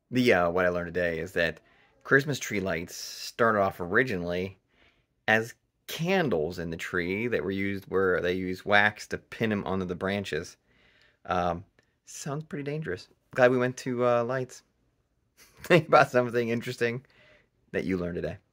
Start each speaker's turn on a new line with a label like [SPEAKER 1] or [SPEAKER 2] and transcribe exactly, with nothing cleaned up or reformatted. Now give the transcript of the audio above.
[SPEAKER 1] The uh, what I learned today is that Christmas tree lights started off originally as candles in the tree that were used where they used wax to pin them onto the branches. Um, Sounds pretty dangerous. Glad we went to uh, lights. Think about something interesting that you learned today.